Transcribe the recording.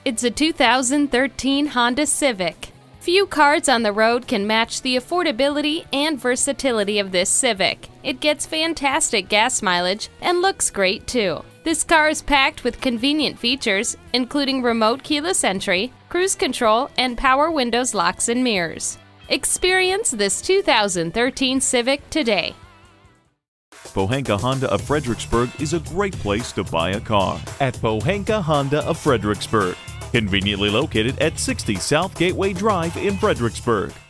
It's a 2013 Honda Civic. Few cars on the road can match the affordability and versatility of this Civic. It gets fantastic gas mileage and looks great too. This car is packed with convenient features, including remote keyless entry, cruise control, and power windows, locks, and mirrors. Experience this 2013 Civic today. Pohanka Honda of Fredericksburg is a great place to buy a car. At Pohanka Honda of Fredericksburg, conveniently located at 60 South Gateway Drive in Fredericksburg.